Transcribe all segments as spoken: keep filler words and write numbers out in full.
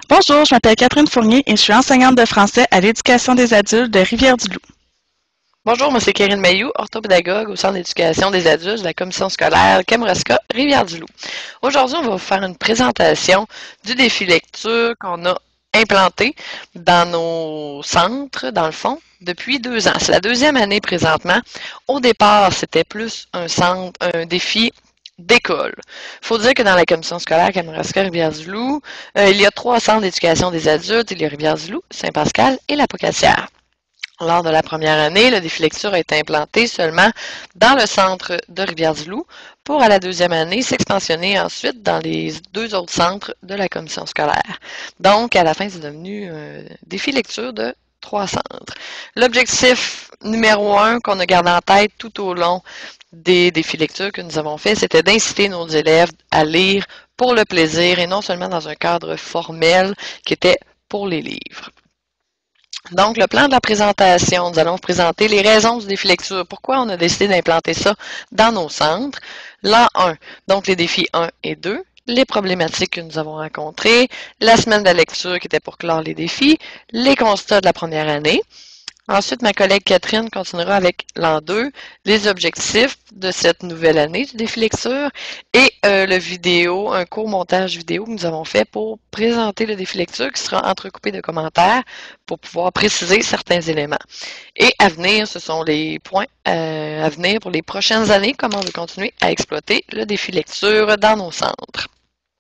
Bonjour, je m'appelle Catherine Fournier et je suis enseignante de français à l'éducation des adultes de Rivière-du-Loup. Bonjour, moi c'est Karine Mayou, orthopédagogue au Centre d'éducation des adultes de la commission scolaire Kamouraska Rivière-du-Loup. Aujourd'hui, on va vous faire une présentation du défi lecture qu'on a implanté dans nos centres, dans le fond, depuis deux ans. C'est la deuxième année présentement. Au départ, c'était plus un centre, un défi d'école. Il faut dire que dans la commission scolaire Kamouraska Rivière-du-Loup, euh, il y a trois centres d'éducation des adultes. Il y a Rivière-du-Loup, Saint-Pascal et La Pocatière. Lors de la première année, le défi lecture a été implanté seulement dans le centre de Rivière-du-Loup pour, à la deuxième année, s'expansionner ensuite dans les deux autres centres de la commission scolaire. Donc, à la fin, c'est devenu un défi lecture de trois centres. L'objectif numéro un qu'on a gardé en tête tout au long des défis lecture que nous avons fait, c'était d'inciter nos élèves à lire pour le plaisir et non seulement dans un cadre formel qui était pour les livres. Donc, le plan de la présentation, nous allons vous présenter les raisons du défi lecture. Pourquoi on a décidé d'implanter ça dans nos centres. L'A un, donc les défis un et deux, les problématiques que nous avons rencontrées, la semaine de la lecture qui était pour clore les défis, les constats de la première année. Ensuite, ma collègue Catherine continuera avec l'an deux, les objectifs de cette nouvelle année du défi lecture et euh, le vidéo, un court montage vidéo que nous avons fait pour présenter le défi lecture qui sera entrecoupé de commentaires pour pouvoir préciser certains éléments. Et à venir, ce sont les points euh, à venir pour les prochaines années, comment on veut continuer à exploiter le défi lecture dans nos centres.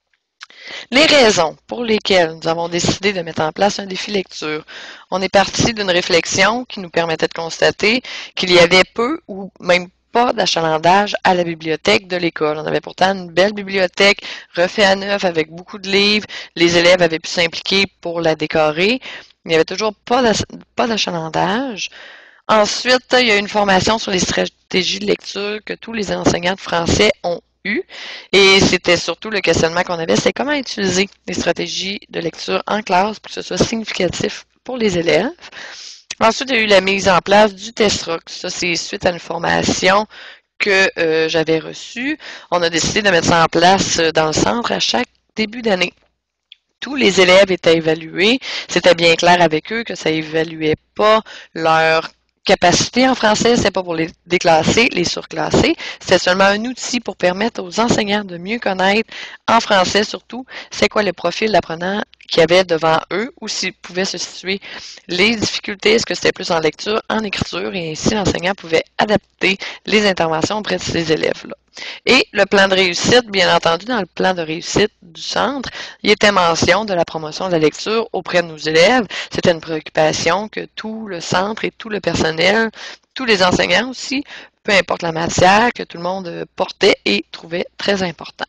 Les raisons pour lesquelles nous avons décidé de mettre en place un défi lecture. On est parti d'une réflexion qui nous permettait de constater qu'il y avait peu ou même pas d'achalandage à la bibliothèque de l'école. On avait pourtant une belle bibliothèque refaite à neuf avec beaucoup de livres. Les élèves avaient pu s'impliquer pour la décorer. Il n'y avait toujours pas d'achalandage. Ensuite, il y a une formation sur les stratégies de lecture que tous les enseignants de français ont eu. Et c'était surtout le questionnement qu'on avait, c'est comment utiliser les stratégies de lecture en classe pour que ce soit significatif pour les élèves. Ensuite, il y a eu la mise en place du TestRock. Ça, c'est suite à une formation que euh, j'avais reçue. On a décidé de mettre ça en place dans le centre à chaque début d'année. Tous les élèves étaient évalués. C'était bien clair avec eux que ça évaluait pas leur capacité en français, c'est pas pour les déclasser, les surclasser, c'est seulement un outil pour permettre aux enseignants de mieux connaître, en français surtout, c'est quoi le profil d'apprenant qu'il y avait devant eux, ou s'ils pouvaient se situer les difficultés, est-ce que c'était plus en lecture, en écriture, et ainsi l'enseignant pouvait adapter les interventions auprès de ces élèves-là. Et le plan de réussite, bien entendu, dans le plan de réussite du centre, il était mention de la promotion de la lecture auprès de nos élèves. C'était une préoccupation que tout le centre et tout le personnel, tous les enseignants aussi, peu importe la matière, que tout le monde portait et trouvait très important.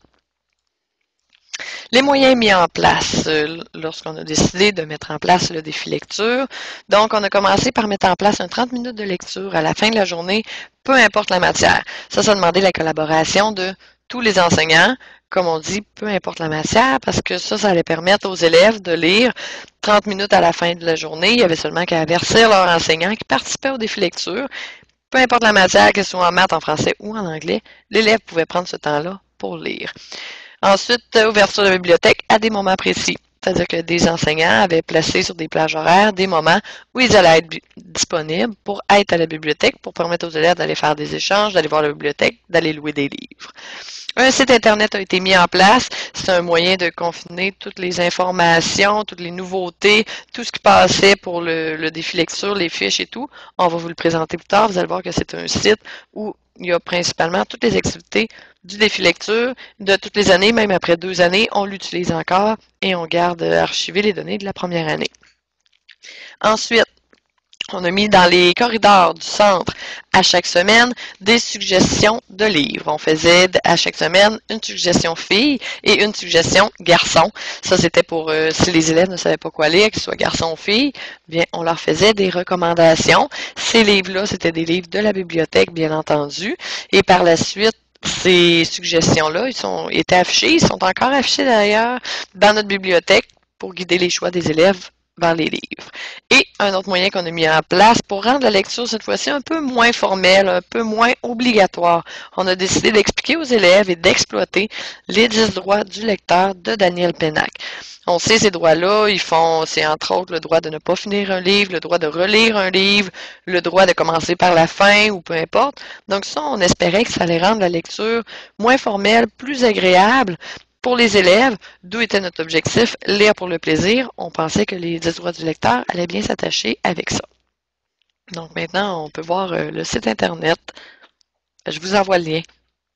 Les moyens mis en place euh, lorsqu'on a décidé de mettre en place le défi lecture. Donc, on a commencé par mettre en place un trente minutes de lecture à la fin de la journée, peu importe la matière. Ça, ça demandait la collaboration de tous les enseignants, comme on dit, peu importe la matière, parce que ça, ça allait permettre aux élèves de lire trente minutes à la fin de la journée. Il y avait seulement qu'à avertir leur enseignant qui participait au défi lecture. Peu importe la matière, que ce soit en maths, en français ou en anglais, l'élève pouvait prendre ce temps-là pour lire. Ensuite, ouverture de la bibliothèque à des moments précis. C'est-à-dire que des enseignants avaient placé sur des plages horaires des moments où ils allaient être disponibles pour être à la bibliothèque, pour permettre aux élèves d'aller faire des échanges, d'aller voir la bibliothèque, d'aller louer des livres. Un site Internet a été mis en place. C'est un moyen de confiner toutes les informations, toutes les nouveautés, tout ce qui passait pour le, le défi lecture, les fiches et tout. On va vous le présenter plus tard. Vous allez voir que c'est un site où il y a principalement toutes les activités du défi lecture de toutes les années, même après deux années, on l'utilise encore et on garde archivé les données de la première année. Ensuite, on a mis dans les corridors du centre à chaque semaine des suggestions de livres. On faisait à chaque semaine une suggestion fille et une suggestion garçon. Ça, c'était pour euh, si les élèves ne savaient pas quoi lire, qu'ils soient garçons ou filles, bien, on leur faisait des recommandations. Ces livres-là, c'était des livres de la bibliothèque, bien entendu. Et par la suite, ces suggestions-là, ils sont étaient affichés, ils sont encore affichés d'ailleurs dans notre bibliothèque pour guider les choix des élèves vers les livres. Et un autre moyen qu'on a mis en place pour rendre la lecture cette fois-ci un peu moins formelle, un peu moins obligatoire, on a décidé d'expliquer aux élèves et d'exploiter les dix droits du lecteur de Daniel Pénac. On sait ces droits-là, ils font, c'est entre autres le droit de ne pas finir un livre, le droit de relire un livre, le droit de commencer par la fin ou peu importe. Donc ça, on espérait que ça allait rendre la lecture moins formelle, plus agréable pour les élèves, d'où était notre objectif, lire pour le plaisir. On pensait que les dix droits du lecteur allaient bien s'attacher avec ça. Donc maintenant, on peut voir euh, le site internet. Je vous envoie le lien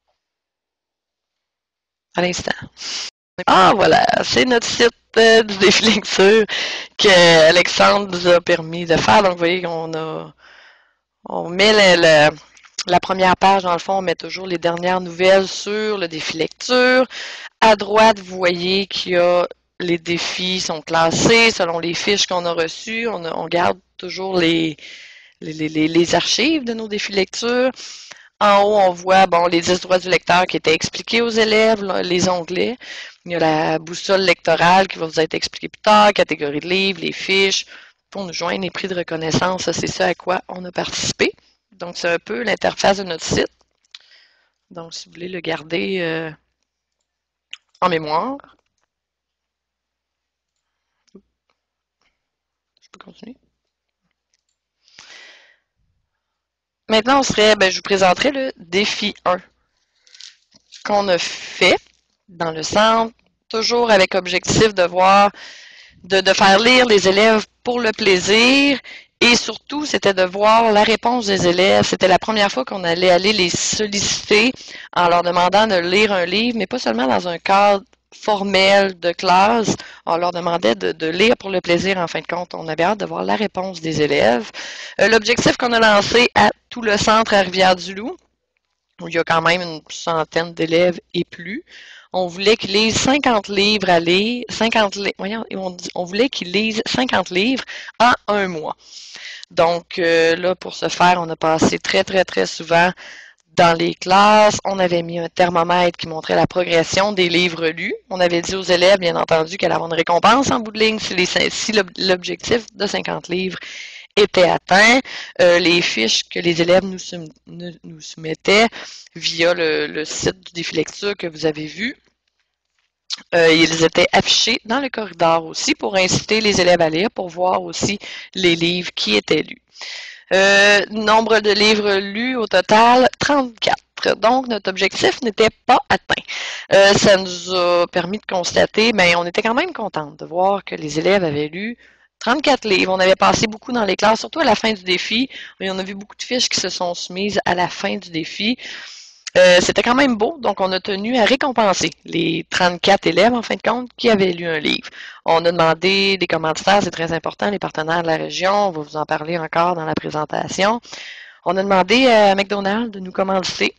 à l'instant. Ah voilà, c'est notre site euh, du défi lecture que Alexandre nous a permis de faire. Donc vous voyez qu'on a on met le, le, la première page, dans le fond, on met toujours les dernières nouvelles sur le défi lecture. À droite, vous voyez qu'il y a les défis sont classés selon les fiches qu'on a reçues. On, a, on garde toujours les, les, les, les archives de nos défis lecture. En haut, on voit bon, les dix droits du lecteur qui étaient expliqués aux élèves, là, les onglets. Il y a la boussole lectorale qui va vous être expliquée plus tard, catégorie de livres, les fiches. Pour nous joindre les prix de reconnaissance, c'est ça à quoi on a participé. Donc, c'est un peu l'interface de notre site. Donc, si vous voulez le garder euh, en mémoire. Je peux continuer. Maintenant, on serait, ben, je vous présenterai le défi un qu'on a fait dans le centre, toujours avec objectif de voir, de, de faire lire les élèves pour le plaisir. Et surtout, c'était de voir la réponse des élèves. C'était la première fois qu'on allait aller les solliciter en leur demandant de lire un livre, mais pas seulement dans un cadre formel de classe. On leur demandait de, de lire pour le plaisir, en fin de compte. On avait hâte de voir la réponse des élèves. Euh, L'objectif qu'on a lancé à tout le centre à Rivière-du-Loup, où il y a quand même une centaine d'élèves et plus, on voulait qu'ils lisent cinquante livres à lire, cinquante li voyons, on, on voulait qu'ils lisent cinquante livres en un mois. Donc euh, là, pour ce faire, on a passé très, très, très souvent dans les classes. On avait mis un thermomètre qui montrait la progression des livres lus. On avait dit aux élèves, bien entendu, qu'elle avait une récompense en bout de ligne si, les, si l'objectif de cinquante livres était atteint. Euh, les fiches que les élèves nous, nous, nous soumettaient via le, le site du défi lecture que vous avez vu, euh, ils étaient affichés dans le corridor aussi pour inciter les élèves à lire, pour voir aussi les livres qui étaient lus. Euh, nombre de livres lus au total, trente-quatre. Donc, notre objectif n'était pas atteint. Euh, ça nous a permis de constater, mais on était quand même contente de voir que les élèves avaient lu trente-quatre livres. On avait passé beaucoup dans les classes, surtout à la fin du défi. Et on a vu beaucoup de fiches qui se sont soumises à la fin du défi. Euh, C'était quand même beau, donc on a tenu à récompenser les trente-quatre élèves, en fin de compte, qui avaient lu un livre. On a demandé des commanditaires, c'est très important, les partenaires de la région, on va vous en parler encore dans la présentation. On a demandé à McDonald's de nous commanditer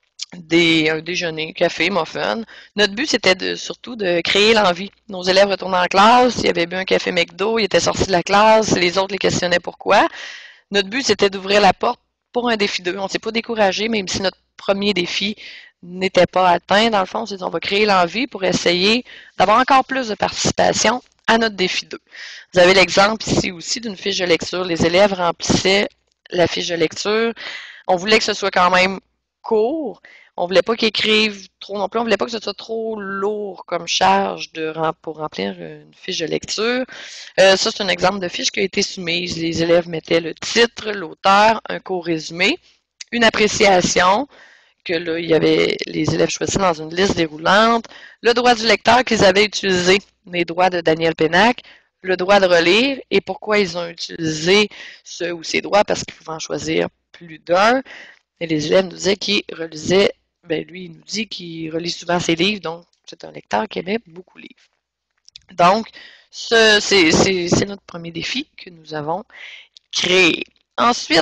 des, un déjeuner, café, muffin. Notre but, c'était de, surtout de créer l'envie. Nos élèves retournaient en classe, ils avaient bu un café McDo, ils étaient sortis de la classe, les autres les questionnaient pourquoi. Notre but, c'était d'ouvrir la porte pour un défi deux. On ne s'est pas découragé, même si notre premier défi n'était pas atteint. Dans le fond, on s'est dit, on va créer l'envie pour essayer d'avoir encore plus de participation à notre défi deux. Vous avez l'exemple ici aussi d'une fiche de lecture. Les élèves remplissaient la fiche de lecture. On voulait que ce soit quand même court. On ne voulait pas qu'ils écrivent trop non plus. On ne voulait pas que ce soit trop lourd comme charge de, pour remplir une fiche de lecture. Euh, ça, c'est un exemple de fiche qui a été soumise. Les élèves mettaient le titre, l'auteur, un court résumé, une appréciation, que là, il y avait les élèves choisissaient dans une liste déroulante, le droit du lecteur qu'ils avaient utilisé, les droits de Daniel Pénac, le droit de relire et pourquoi ils ont utilisé ce ou ces droits, parce qu'ils pouvaient en choisir plus d'un. Et les élèves nous disaient qu'ils relisaient, ben lui, il nous dit qu'il relit souvent ses livres, donc c'est un lecteur qui aimait beaucoup lire. Donc, ce, c'est, c'est, c'est notre premier défi que nous avons créé. Ensuite,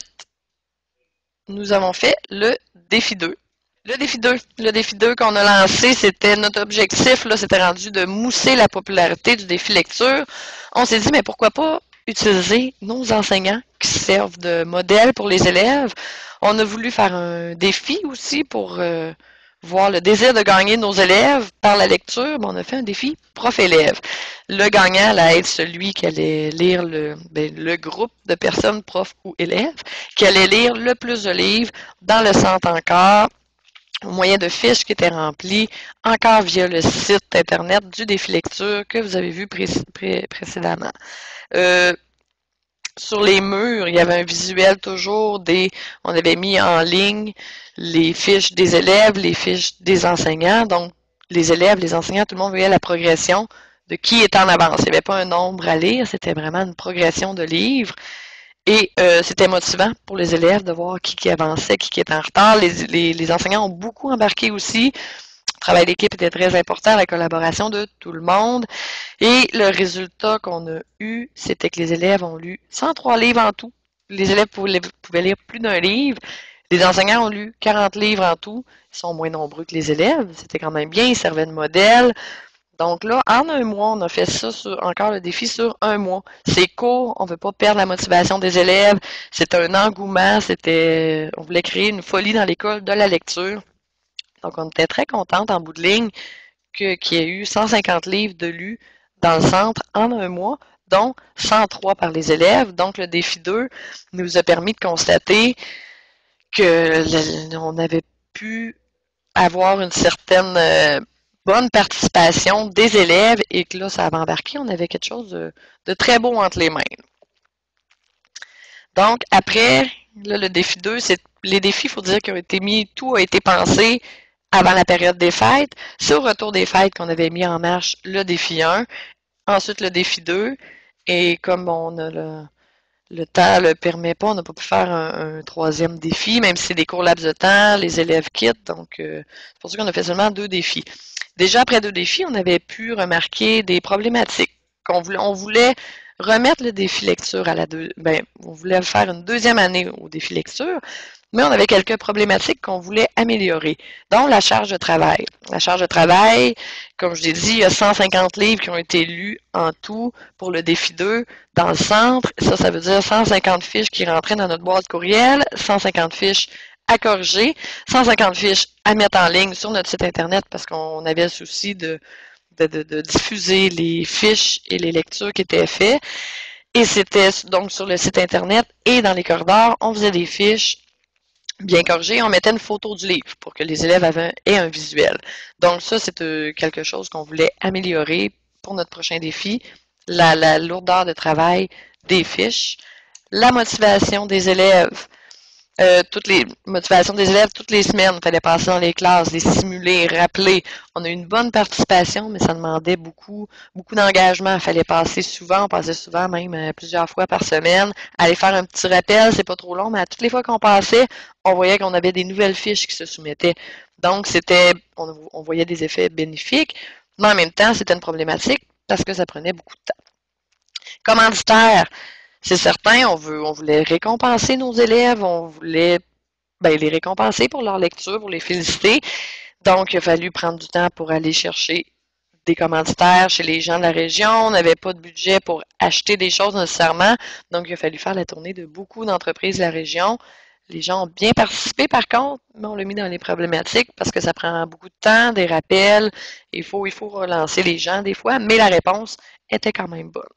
nous avons fait le défi deux. Le défi deux, le défi deux qu'on a lancé, c'était notre objectif, là, c'était rendu de mousser la popularité du défi lecture. On s'est dit, mais pourquoi pas utiliser nos enseignants qui servent de modèle pour les élèves. On a voulu faire un défi aussi pour euh, voir le désir de gagner de nos élèves par la lecture, ben, on a fait un défi prof-élève. Le gagnant allait être celui qui allait lire le, ben, le groupe de personnes, profs ou élèves, qui allait lire le plus de livres dans le centre encore, au moyen de fiches qui étaient remplies, encore via le site internet du défi lecture que vous avez vu pré pré précédemment. Euh, Sur les murs, il y avait un visuel toujours des, on avait mis en ligne les fiches des élèves, les fiches des enseignants. Donc, les élèves, les enseignants, tout le monde voyait la progression de qui est en avance. Il n'y avait pas un nombre à lire, c'était vraiment une progression de livres. Et euh, c'était motivant pour les élèves de voir qui, qui avançait, qui, qui était en retard. Les, les, les enseignants ont beaucoup embarqué aussi. Le travail d'équipe était très important, la collaboration de tout le monde. Et le résultat qu'on a eu, c'était que les élèves ont lu cent trois livres en tout. Les élèves pouvaient, pouvaient lire plus d'un livre. Les enseignants ont lu quarante livres en tout. Ils sont moins nombreux que les élèves. C'était quand même bien, ils servaient de modèle. Donc là, en un mois, on a fait ça sur encore le défi sur un mois. C'est court, on ne veut pas perdre la motivation des élèves. C'était un engouement, c'était, on voulait créer une folie dans l'école de la lecture. Donc on était très contente en bout de ligne que, qu'il y ait eu cent cinquante livres de lus dans le centre en un mois, dont cent trois par les élèves. Donc le défi deux nous a permis de constater que on avait pu avoir une certaine euh, bonne participation des élèves et que là, ça avait embarqué, on avait quelque chose de, de très beau entre les mains. Donc, après, là, le défi deux, c'est les défis, il faut dire, qui ont été mis, tout a été pensé avant la période des fêtes. C'est au retour des fêtes qu'on avait mis en marche le défi un, ensuite le défi deux, et comme on a le, le temps ne le permet pas, on n'a pas pu faire un, un troisième défi, même si c'est des courts laps de temps, les élèves quittent, donc euh, c'est pour ça qu'on a fait seulement deux défis. Déjà, après deux défis, on avait pu remarquer des problématiques. Qu'on voulait, on voulait remettre le défi lecture à la deux, ben, on voulait faire une deuxième année au défi lecture, mais on avait quelques problématiques qu'on voulait améliorer, dont la charge de travail. La charge de travail, comme je l'ai dit, il y a cent cinquante livres qui ont été lus en tout pour le défi deux dans le centre. Ça, ça veut dire cent cinquante fiches qui rentraient dans notre boîte courriel, cent cinquante fiches à corriger, cent cinquante fiches à mettre en ligne sur notre site Internet parce qu'on avait le souci de, de, de, de diffuser les fiches et les lectures qui étaient faites. Et c'était donc sur le site Internet et dans les corridors, on faisait des fiches bien corrigées. On mettait une photo du livre pour que les élèves avaient, aient un visuel. Donc ça, c'est quelque chose qu'on voulait améliorer pour notre prochain défi. La, la lourdeur de travail des fiches, la motivation des élèves. Euh, toutes les motivations des élèves, toutes les semaines, il fallait passer dans les classes, les simuler, rappeler. On a eu une bonne participation, mais ça demandait beaucoup, beaucoup d'engagement. Il fallait passer souvent, on passait souvent, même euh, plusieurs fois par semaine, aller faire un petit rappel, c'est pas trop long, mais à toutes les fois qu'on passait, on voyait qu'on avait des nouvelles fiches qui se soumettaient. Donc, c'était, on, on voyait des effets bénéfiques, mais en même temps, c'était une problématique parce que ça prenait beaucoup de temps. Commanditaire. C'est certain, on, veut, on voulait récompenser nos élèves, on voulait ben, les récompenser pour leur lecture, pour les féliciter. Donc, il a fallu prendre du temps pour aller chercher des commanditaires chez les gens de la région. On n'avait pas de budget pour acheter des choses nécessairement. Donc, il a fallu faire la tournée de beaucoup d'entreprises de la région. Les gens ont bien participé par contre, mais on l'a mis dans les problématiques parce que ça prend beaucoup de temps, des rappels. Il faut, il faut relancer les gens des fois, mais la réponse était quand même bonne.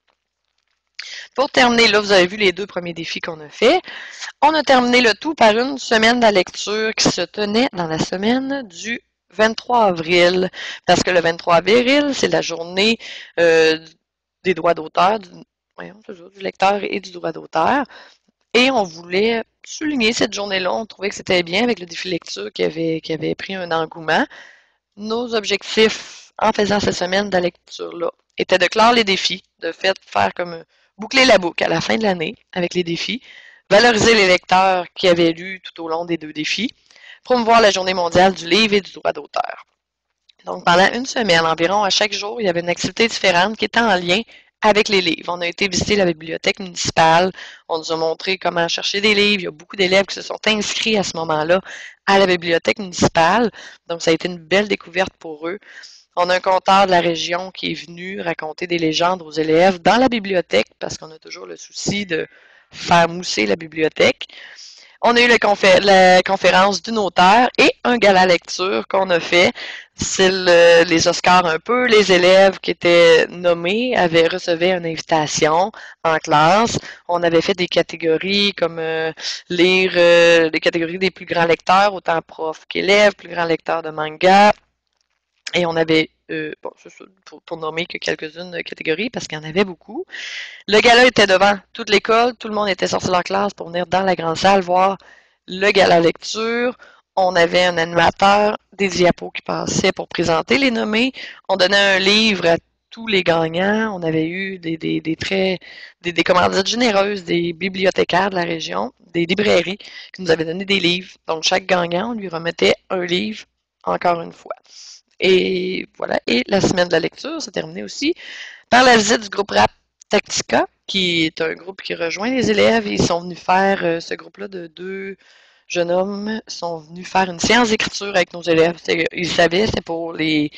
Pour terminer, là, vous avez vu les deux premiers défis qu'on a fait. On a terminé le tout par une semaine de la lecture qui se tenait dans la semaine du vingt-trois avril. Parce que le vingt-trois avril, c'est la journée euh, des droits d'auteur, du, voyons, toujours, du lecteur et du droit d'auteur. Et on voulait souligner cette journée-là. On trouvait que c'était bien avec le défi lecture qui avait, qui avait pris un engouement. Nos objectifs en faisant cette semaine de la lecture-là étaient de clore les défis, de fait faire comme boucler la boucle à la fin de l'année avec les défis, valoriser les lecteurs qui avaient lu tout au long des deux défis, promouvoir la journée mondiale du livre et du droit d'auteur. Donc, pendant une semaine environ, à chaque jour, il y avait une activité différente qui était en lien avec les livres. On a été visiter la bibliothèque municipale, on nous a montré comment chercher des livres. Il y a beaucoup d'élèves qui se sont inscrits à ce moment-là à la bibliothèque municipale, donc ça a été une belle découverte pour eux. On a un conteur de la région qui est venu raconter des légendes aux élèves dans la bibliothèque parce qu'on a toujours le souci de faire mousser la bibliothèque. On a eu le confé la conférence d'une auteure et un gala lecture qu'on a fait. C'est le, les Oscars un peu. Les élèves qui étaient nommés avaient recevé une invitation en classe. On avait fait des catégories comme euh, lire euh, les catégories des plus grands lecteurs, autant profs qu'élèves, plus grands lecteurs de manga. Et on avait, euh, bon, pour, pour nommer que quelques-unes catégories, parce qu'il y en avait beaucoup. Le gala était devant toute l'école, tout le monde était sorti de leur classe pour venir dans la grande salle voir le gala lecture. On avait un animateur, des diapos qui passaient pour présenter les nommés. On donnait un livre à tous les gagnants. On avait eu des, des, des très, des, des commandites généreuses, des bibliothécaires de la région, des librairies qui nous avaient donné des livres. Donc, chaque gagnant, on lui remettait un livre encore une fois. Et voilà. Et la semaine de la lecture s'est terminée aussi par la visite du groupe Rap Tactica, qui est un groupe qui rejoint les élèves. Ils sont venus faire, euh, ce groupe-là de deux jeunes hommes sont venus faire une séance d'écriture avec nos élèves. Ils savaient, c'est pour les,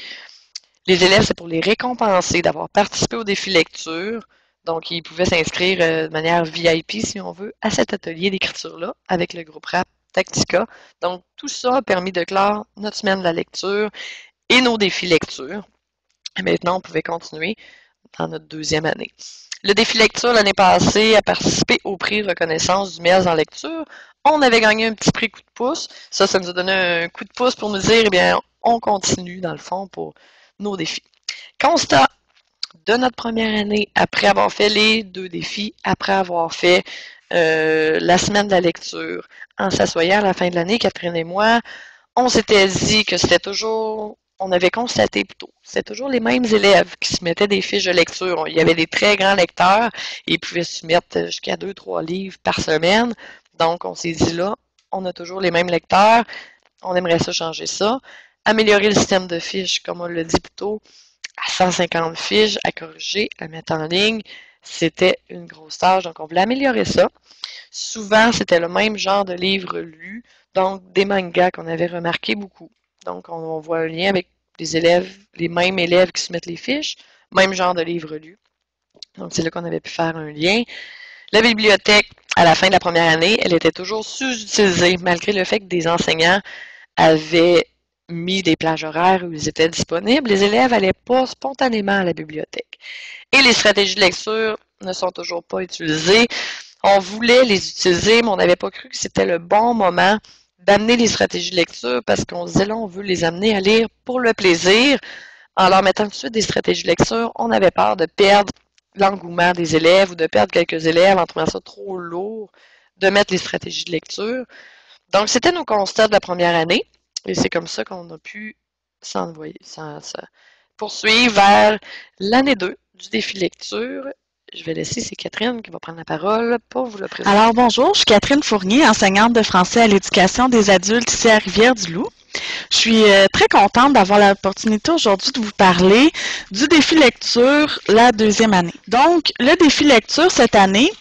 les élèves, c'est pour les récompenser d'avoir participé au défi lecture. Donc, ils pouvaient s'inscrire euh, de manière V I P, si on veut, à cet atelier d'écriture-là avec le groupe Rap Tactica. Donc, tout ça a permis de clore notre semaine de la lecture et nos défis lecture. Et maintenant, on pouvait continuer dans notre deuxième année. Le défi lecture l'année passée a participé au prix reconnaissance du M E A S en lecture. On avait gagné un petit prix coup de pouce. Ça, ça nous a donné un coup de pouce pour nous dire, eh bien, on continue dans le fond pour nos défis. Constat de notre première année, après avoir fait les deux défis, après avoir fait euh, la semaine de la lecture, en s'assoyant à la fin de l'année, Catherine et moi, on s'était dit que c'était toujours... On avait constaté plutôt, c'était toujours les mêmes élèves qui se mettaient des fiches de lecture. Il y avait des très grands lecteurs et ils pouvaient se mettre jusqu'à deux, trois livres par semaine. Donc, on s'est dit là, on a toujours les mêmes lecteurs, on aimerait ça changer ça. Améliorer le système de fiches, comme on l'a dit plus tôt, à cent cinquante fiches, à corriger, à mettre en ligne. C'était une grosse tâche, donc on voulait améliorer ça. Souvent, c'était le même genre de livres lus, donc des mangas qu'on avait remarqué beaucoup. Donc, on voit un lien avec les élèves, les mêmes élèves qui se mettent les fiches, même genre de livre lu. Donc, c'est là qu'on avait pu faire un lien. La bibliothèque, à la fin de la première année, elle était toujours sous-utilisée, malgré le fait que des enseignants avaient mis des plages horaires où ils étaient disponibles. Les élèves n'allaient pas spontanément à la bibliothèque. Et les stratégies de lecture ne sont toujours pas utilisées. On voulait les utiliser, mais on n'avait pas cru que c'était le bon moment d'amener les stratégies de lecture parce qu'on se disait là, on veut les amener à lire pour le plaisir. En leur mettant tout de suite des stratégies de lecture, on avait peur de perdre l'engouement des élèves ou de perdre quelques élèves en trouvant ça trop lourd de mettre les stratégies de lecture. Donc, c'était nos constats de la première année et c'est comme ça qu'on a pu s'envoyer, s'en poursuivre vers l'année deux du défi lecture. Je vais laisser, c'est Catherine qui va prendre la parole pour vous le présenter. Alors, bonjour, je suis Catherine Fournier, enseignante de français à l'éducation des adultes ici à Rivière-du-Loup. Je suis euh, très contente d'avoir l'opportunité aujourd'hui de vous parler du défi lecture la deuxième année. Donc, le défi lecture cette année,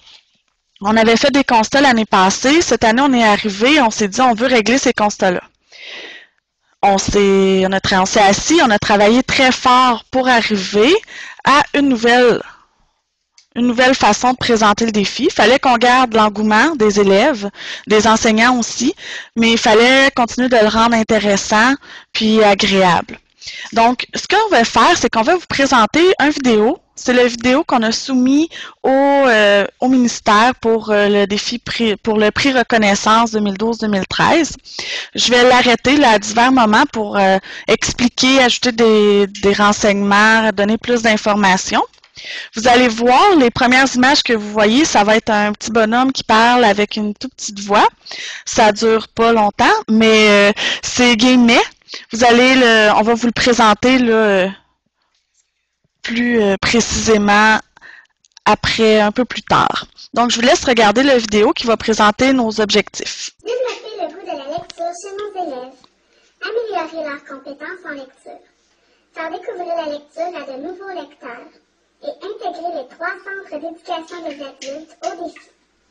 on avait fait des constats l'année passée. Cette année, on est arrivé, on s'est dit on veut régler ces constats-là. On s'est on, on s'est assis, on a travaillé très fort pour arriver à une nouvelle une nouvelle façon de présenter le défi. Il fallait qu'on garde l'engouement des élèves, des enseignants aussi, mais il fallait continuer de le rendre intéressant puis agréable. Donc, ce qu'on va faire, c'est qu'on va vous présenter une vidéo. C'est la vidéo qu'on a soumise au, euh, au ministère pour euh, le défi prix, pour le prix reconnaissance deux mille douze deux mille treize. Je vais l'arrêter là, à divers moments pour euh, expliquer, ajouter des, des renseignements, donner plus d'informations. Vous allez voir, les premières images que vous voyez, ça va être un petit bonhomme qui parle avec une toute petite voix. Ça dure pas longtemps, mais euh, c'est Guillemets. Vous allez le, on va vous le présenter là, plus euh, précisément après, un peu plus tard. Donc, je vous laisse regarder la vidéo qui va présenter nos objectifs. Développer le goût de la lecture chez nos élèves. Améliorer leurs compétences en lecture. Faire découvrir la lecture à de nouveaux lecteurs. Et intégrer les trois centres d'éducation des adultes au défi.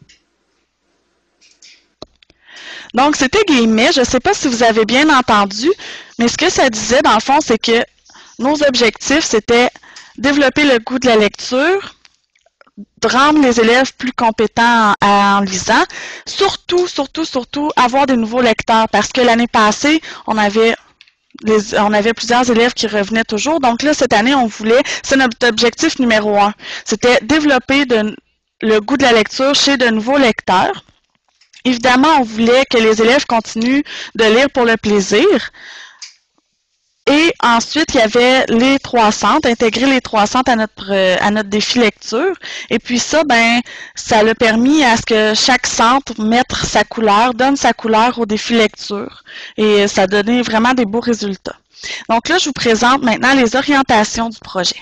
Donc, c'était Guillemets. Je ne sais pas si vous avez bien entendu, mais ce que ça disait, dans le fond, c'est que nos objectifs, c'était développer le goût de la lecture, de rendre les élèves plus compétents en, en lisant. Surtout, surtout, surtout, avoir des nouveaux lecteurs, parce que l'année passée, on avait les, on avait plusieurs élèves qui revenaient toujours. Donc là, cette année, on voulait, c'est notre objectif numéro un, c'était développer de, le goût de la lecture chez de nouveaux lecteurs. Évidemment, on voulait que les élèves continuent de lire pour le plaisir. Et ensuite, il y avait les trois centres, intégrer les trois centres à notre à notre défi lecture. Et puis ça, ben, ça l'a permis à ce que chaque centre mette sa couleur, donne sa couleur au défi lecture. Et ça a donné vraiment des beaux résultats. Donc là, je vous présente maintenant les orientations du projet.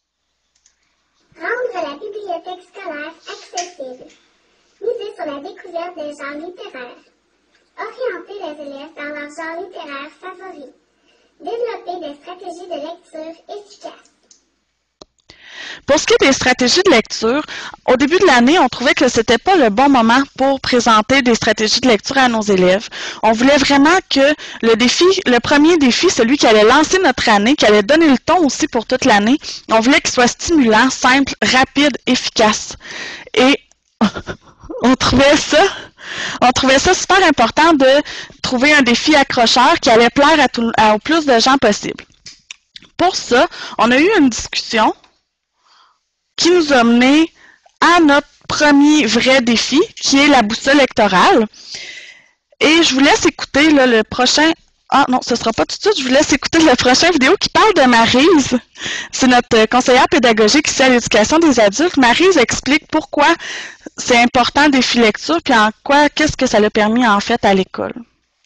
Rendre la bibliothèque scolaire accessible. Miser sur la découverte des genres littéraires. Orienter les élèves dans leurs genres littéraires favoris. Développer des stratégies de lecture efficaces. Pour ce qui est des stratégies de lecture, au début de l'année, on trouvait que c'était pas le bon moment pour présenter des stratégies de lecture à nos élèves. On voulait vraiment que le défi, le premier défi, celui qui allait lancer notre année, qui allait donner le ton aussi pour toute l'année, on voulait qu'il soit stimulant, simple, rapide, efficace. Et on trouvait ça, on trouvait ça super important de trouver un défi accrocheur qui allait plaire à tout, à, au plus de gens possible. Pour ça, on a eu une discussion qui nous a mené à notre premier vrai défi, qui est la boussole électorale. Et je vous laisse écouter là, le prochain... Ah non, ce ne sera pas tout de suite. Je vous laisse écouter la prochaine vidéo qui parle de Maryse. C'est notre conseillère pédagogique ici à l'éducation des adultes. Maryse explique pourquoi c'est important le défi lecture, puis en quoi, qu'est-ce que ça l'a permis en fait à l'école.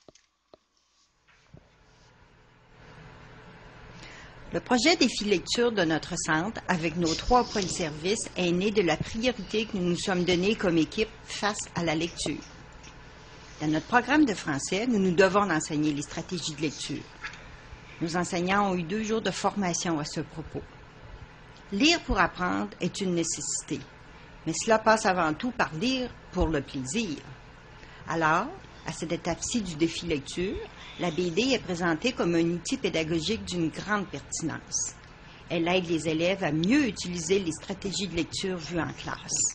Le projet défi lecture de notre centre, avec nos trois points de service, est né de la priorité que nous nous sommes donnée comme équipe face à la lecture. Dans notre programme de français, nous nous devons d'enseigner les stratégies de lecture. Nos enseignants ont eu deux jours de formation à ce propos. Lire pour apprendre est une nécessité, mais cela passe avant tout par lire pour le plaisir. Alors, à cette étape-ci du défi lecture, la B D est présentée comme un outil pédagogique d'une grande pertinence. Elle aide les élèves à mieux utiliser les stratégies de lecture vues en classe.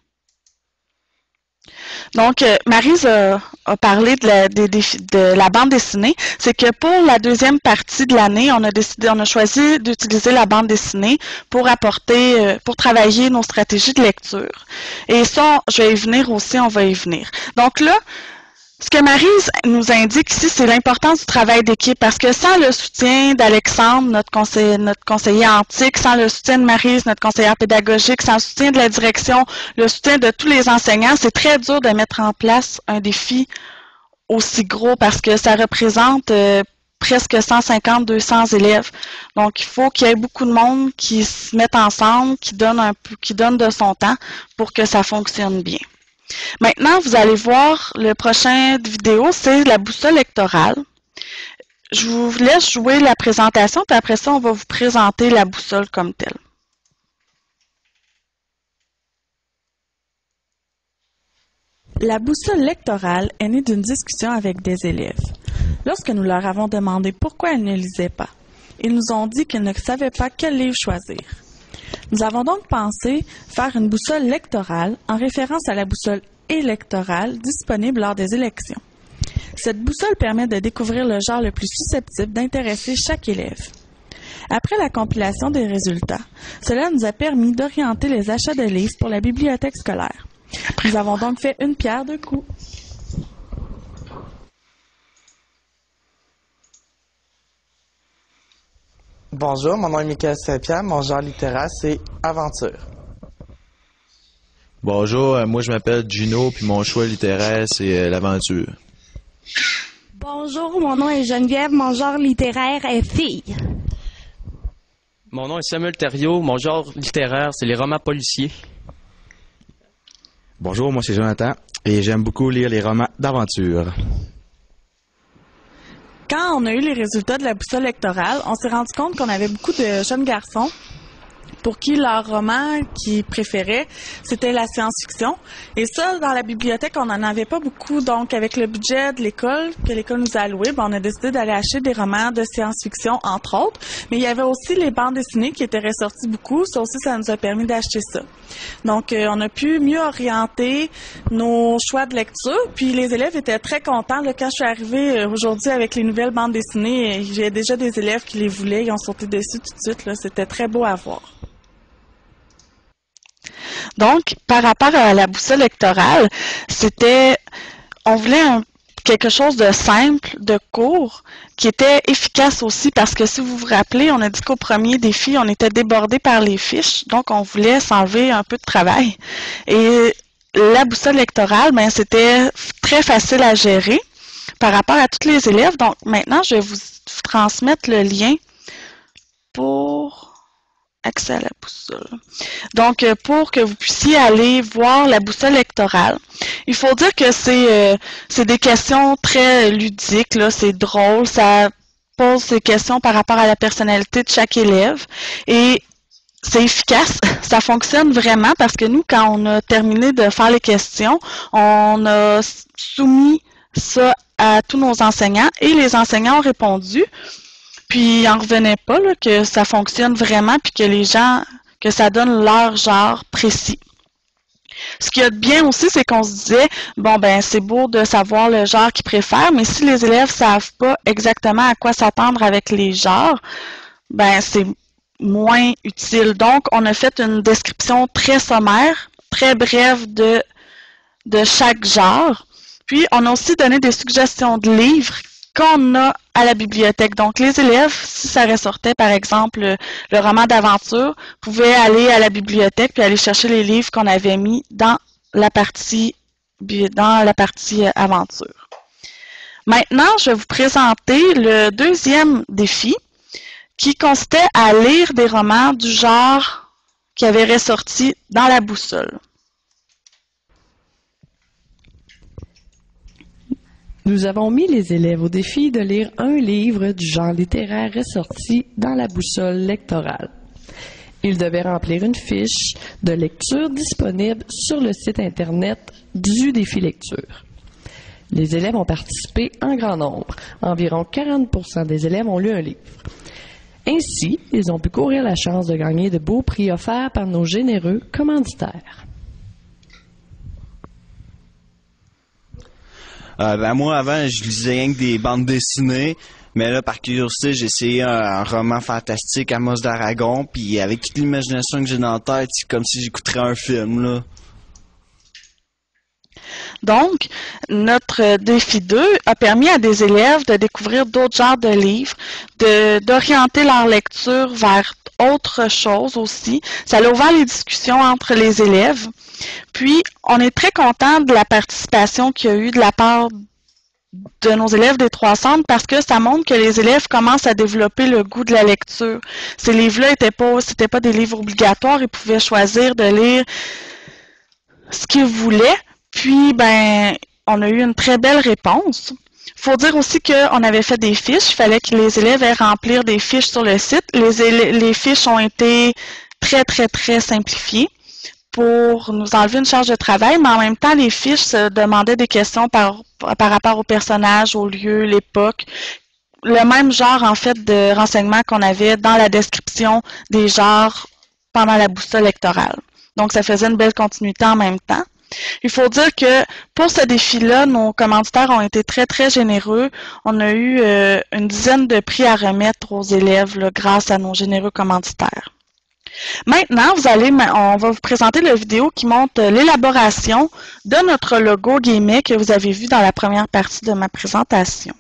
Donc, euh, Maryse a, a parlé de la, des défis, de la bande dessinée. C'est que pour la deuxième partie de l'année, on a décidé, on a choisi d'utiliser la bande dessinée pour apporter, euh, pour travailler nos stratégies de lecture. Et ça, je vais y venir aussi, on va y venir. Donc là, ce que Maryse nous indique ici, c'est l'importance du travail d'équipe, parce que sans le soutien d'Alexandre, notre conseiller, notre conseiller antique, sans le soutien de Maryse, notre conseillère pédagogique, sans le soutien de la direction, le soutien de tous les enseignants, c'est très dur de mettre en place un défi aussi gros, parce que ça représente euh, presque cent cinquante à deux cents élèves. Donc, il faut qu'il y ait beaucoup de monde qui se mette ensemble, qui donne un peu, qui donne de son temps pour que ça fonctionne bien. Maintenant, vous allez voir le prochain vidéo, c'est la boussole électorale. Je vous laisse jouer la présentation, puis après ça, on va vous présenter la boussole comme telle. La boussole électorale est née d'une discussion avec des élèves. Lorsque nous leur avons demandé pourquoi elles ne lisaient pas, ils nous ont dit qu'ils ne savaient pas quel livre choisir. Nous avons donc pensé faire une boussole électorale en référence à la boussole électorale disponible lors des élections. Cette boussole permet de découvrir le genre le plus susceptible d'intéresser chaque élève. Après la compilation des résultats, cela nous a permis d'orienter les achats de livres pour la bibliothèque scolaire. Nous avons donc fait une pierre deux coups. Bonjour, mon nom est Michael Saint-Pierre, mon genre littéraire, c'est aventure. Bonjour, euh, moi je m'appelle Gino, puis mon choix littéraire, c'est euh, l'aventure. Bonjour, mon nom est Geneviève, mon genre littéraire est fille. Mon nom est Samuel Thériault, mon genre littéraire, c'est les romans policiers. Bonjour, moi c'est Jonathan, et j'aime beaucoup lire les romans d'aventure. Quand on a eu les résultats de la boussole électorale, on s'est rendu compte qu'on avait beaucoup de jeunes garçons pour qui leur roman qu'ils préféraient, c'était la science-fiction. Et ça, dans la bibliothèque, on n'en avait pas beaucoup. Donc, avec le budget de l'école, que l'école nous a alloué, ben, on a décidé d'aller acheter des romans de science-fiction, entre autres. Mais il y avait aussi les bandes dessinées qui étaient ressorties beaucoup. Ça aussi, ça nous a permis d'acheter ça. Donc, euh, on a pu mieux orienter nos choix de lecture. Puis, les élèves étaient très contents. Là, quand je suis arrivée euh, aujourd'hui avec les nouvelles bandes dessinées, euh, j'ai déjà des élèves qui les voulaient. Ils ont sauté dessus tout de suite. Là. C'était très beau à voir. Donc, par rapport à la boussole lectorale, c'était, on voulait un, quelque chose de simple, de court, qui était efficace aussi, parce que si vous vous rappelez, on a dit qu'au premier défi, on était débordé par les fiches, donc on voulait s'enlever un peu de travail. Et la boussole lectorale, ben, c'était très facile à gérer par rapport à tous les élèves. Donc, maintenant, je vais vous transmettre le lien pour accès à la boussole. Donc, pour que vous puissiez aller voir la boussole lectorale, il faut dire que c'est euh, c'est des questions très ludiques, là, c'est drôle, ça pose des questions par rapport à la personnalité de chaque élève et c'est efficace, ça fonctionne vraiment parce que nous, quand on a terminé de faire les questions, on a soumis ça à tous nos enseignants et les enseignants ont répondu. Puis, ils n'en revenaient pas là, que ça fonctionne vraiment puis que les gens, que ça donne leur genre précis. Ce qu'il y a de bien aussi, c'est qu'on se disait, bon, ben c'est beau de savoir le genre qu'ils préfèrent, mais si les élèves ne savent pas exactement à quoi s'attendre avec les genres, ben c'est moins utile. Donc, on a fait une description très sommaire, très brève de, de chaque genre. Puis, on a aussi donné des suggestions de livres qu'on a à la bibliothèque. Donc, les élèves, si ça ressortait, par exemple, le, le roman d'aventure, pouvaient aller à la bibliothèque puis aller chercher les livres qu'on avait mis dans la partie, dans la partie aventure. Maintenant, je vais vous présenter le deuxième défi qui consistait à lire des romans du genre qui avait ressorti dans la boussole. Nous avons mis les élèves au défi de lire un livre du genre littéraire ressorti dans la boussole lectorale. Ils devaient remplir une fiche de lecture disponible sur le site Internet du défi lecture. Les élèves ont participé en grand nombre. Environ quarante pour cent des élèves ont lu un livre. Ainsi, ils ont pu courir la chance de gagner de beaux prix offerts par nos généreux commanditaires. Euh, ben moi, avant, je lisais rien que des bandes dessinées, mais là, par curiosité, j'ai essayé un, un roman fantastique, Amos d'Aragon, puis avec toute l'imagination que j'ai dans la tête, c'est comme si j'écouterais un film, là. Donc, notre défi deux a permis à des élèves de découvrir d'autres genres de livres, de, d'orienter leur lecture vers autre chose aussi. Ça a ouvert les discussions entre les élèves. Puis, on est très content de la participation qu'il y a eu de la part de nos élèves des trois centres parce que ça montre que les élèves commencent à développer le goût de la lecture. Ces livres-là n'étaient pas, c'était pas des livres obligatoires, ils pouvaient choisir de lire ce qu'ils voulaient. Puis, ben, on a eu une très belle réponse. Il faut dire aussi qu'on avait fait des fiches. Il fallait que les élèves aient remplir des fiches sur le site. Les, élè- les fiches ont été très, très, très simplifiées pour nous enlever une charge de travail, mais en même temps, les fiches se demandaient des questions par, par rapport au personnage, au lieu, l'époque. Le même genre, en fait, de renseignements qu'on avait dans la description des genres pendant la boussole lectorale. Donc, ça faisait une belle continuité en même temps. Il faut dire que pour ce défi-là, nos commanditaires ont été très, très généreux. On a eu euh, une dizaine de prix à remettre aux élèves là, grâce à nos généreux commanditaires. Maintenant, vous allez, on va vous présenter la vidéo qui montre l'élaboration de notre logo guillemets que vous avez vu dans la première partie de ma présentation.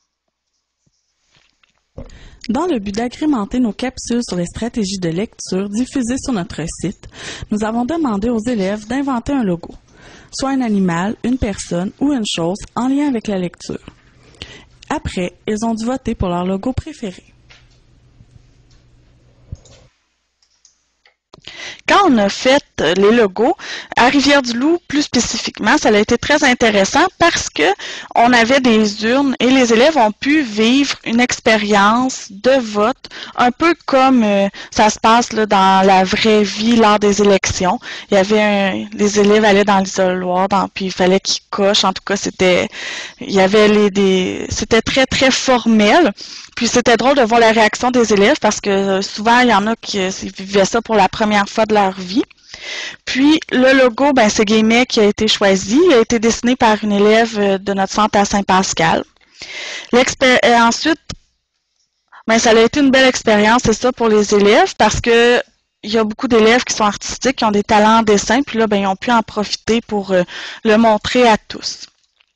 Dans le but d'agrémenter nos capsules sur les stratégies de lecture diffusées sur notre site, nous avons demandé aux élèves d'inventer un logo, soit un animal, une personne ou une chose en lien avec la lecture. Après, ils ont dû voter pour leur logo préféré. Quand on a fait les logos, à Rivière-du-Loup plus spécifiquement, ça a été très intéressant parce que on avait des urnes et les élèves ont pu vivre une expérience de vote, un peu comme euh, ça se passe là, dans la vraie vie lors des élections. Il y avait un, les élèves allaient dans l'isoloir, dans, puis il fallait qu'ils cochent. En tout cas, c'était, il y avait les des, c'était très très formel. Puis c'était drôle de voir la réaction des élèves parce que souvent il y en a qui euh, vivaient ça pour la première fois de leur vie. Puis le logo, ben c'est Guillemets qui a été choisi. Il a été dessiné par une élève de notre centre à Saint-Pascal. L'expé- euh, ensuite, ben ça a été une belle expérience, c'est ça, pour les élèves parce que il y a beaucoup d'élèves qui sont artistiques, qui ont des talents en dessin, puis là, ben ils ont pu en profiter pour euh, le montrer à tous.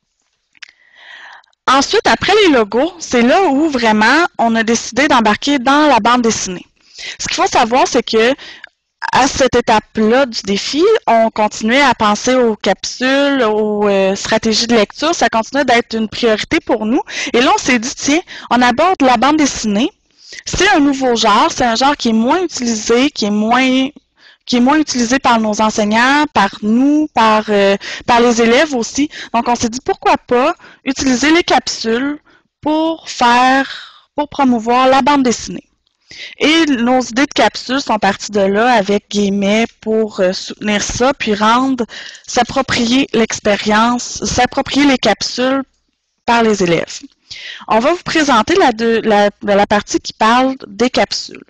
Ensuite, après les logos, c'est là où vraiment on a décidé d'embarquer dans la bande dessinée. Ce qu'il faut savoir, c'est que à cette étape-là du défi, on continuait à penser aux capsules, aux euh, stratégies de lecture. Ça continuait d'être une priorité pour nous. Et là, on s'est dit, tiens, on aborde la bande dessinée. C'est un nouveau genre. C'est un genre qui est moins utilisé, qui est moins... qui est moins utilisé par nos enseignants, par nous, par, euh, par les élèves aussi. Donc, on s'est dit, pourquoi pas utiliser les capsules pour faire, pour promouvoir la bande dessinée. Et nos idées de capsules sont parties de là avec Guillemets pour euh, soutenir ça, puis rendre, s'approprier l'expérience, s'approprier les capsules par les élèves. On va vous présenter la, de, la, la partie qui parle des capsules.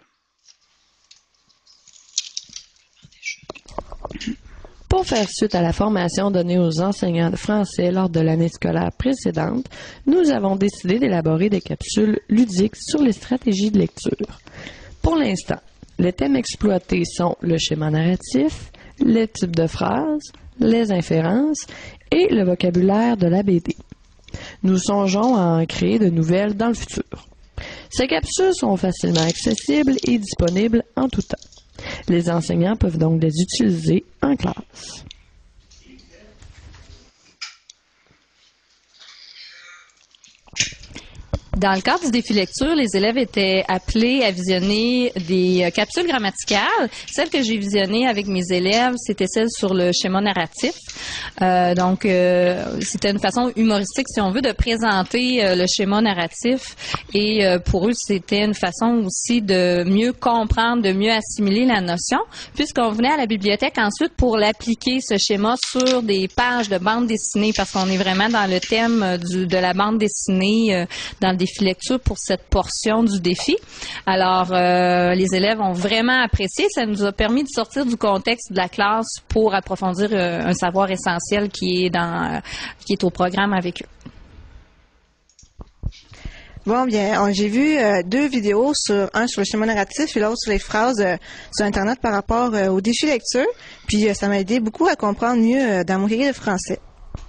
Pour faire suite à la formation donnée aux enseignants de français lors de l'année scolaire précédente, nous avons décidé d'élaborer des capsules ludiques sur les stratégies de lecture. Pour l'instant, les thèmes exploités sont le schéma narratif, les types de phrases, les inférences et le vocabulaire de la B D. Nous songeons à en créer de nouvelles dans le futur. Ces capsules sont facilement accessibles et disponibles en tout temps. Les enseignants peuvent donc les utiliser en classe. Dans le cadre du défi lecture, les élèves étaient appelés à visionner des capsules grammaticales. Celle que j'ai visionnée avec mes élèves, c'était celle sur le schéma narratif. Euh, donc, euh, c'était une façon humoristique, si on veut, de présenter euh, le schéma narratif. Et euh, pour eux, c'était une façon aussi de mieux comprendre, de mieux assimiler la notion, puisqu'on venait à la bibliothèque ensuite pour l'appliquer, ce schéma, sur des pages de bande dessinée, parce qu'on est vraiment dans le thème du, de la bande dessinée euh, dans le défi lecture pour cette portion du défi. Alors, euh, les élèves ont vraiment apprécié. Ça nous a permis de sortir du contexte de la classe pour approfondir euh, un savoir essentiel qui est dans, euh, qui est au programme avec eux. Bon, bien, j'ai vu euh, deux vidéos, sur un sur le schéma narratif et l'autre sur les phrases euh, sur Internet par rapport euh, au défi lecture. Puis, euh, ça m'a aidé beaucoup à comprendre mieux euh, dans mon cahier de français.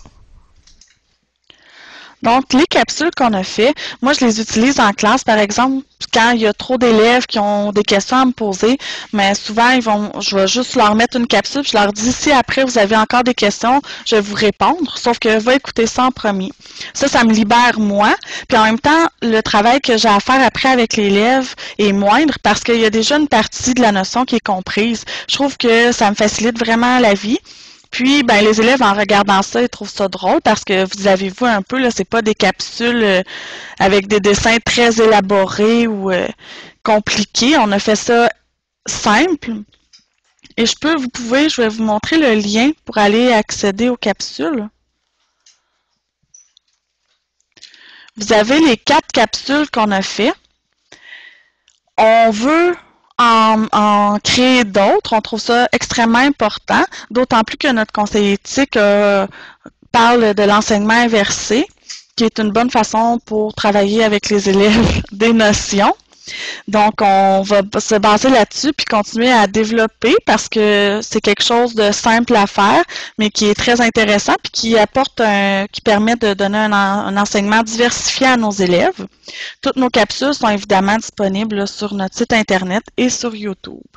Donc, les capsules qu'on a fait, moi, je les utilise en classe, par exemple, quand il y a trop d'élèves qui ont des questions à me poser, mais souvent, ils vont, je vais juste leur mettre une capsule, je leur dis, si après vous avez encore des questions, je vais vous répondre, sauf que va écouter ça en premier. Ça, ça me libère moi, puis en même temps, le travail que j'ai à faire après avec l'élève est moindre parce qu'il y a déjà une partie de la notion qui est comprise. Je trouve que ça me facilite vraiment la vie. Puis, ben, les élèves, en regardant ça, ils trouvent ça drôle parce que vous avez vu un peu, là, c'est pas des capsules euh, avec des dessins très élaborés ou euh, compliqués. On a fait ça simple. Et je peux, vous pouvez, je vais vous montrer le lien pour aller accéder aux capsules. Vous avez les quatre capsules qu'on a fait. On veut En, en créer d'autres, on trouve ça extrêmement important, d'autant plus que notre conseiller éthique euh, parle de l'enseignement inversé, qui est une bonne façon pour travailler avec les élèves des notions. Donc, on va se baser là-dessus puis continuer à développer parce que c'est quelque chose de simple à faire, mais qui est très intéressant puis qui apporte un, qui permet de donner un, un enseignement diversifié à nos élèves. Toutes nos capsules sont évidemment disponibles sur notre site Internet et sur YouTube.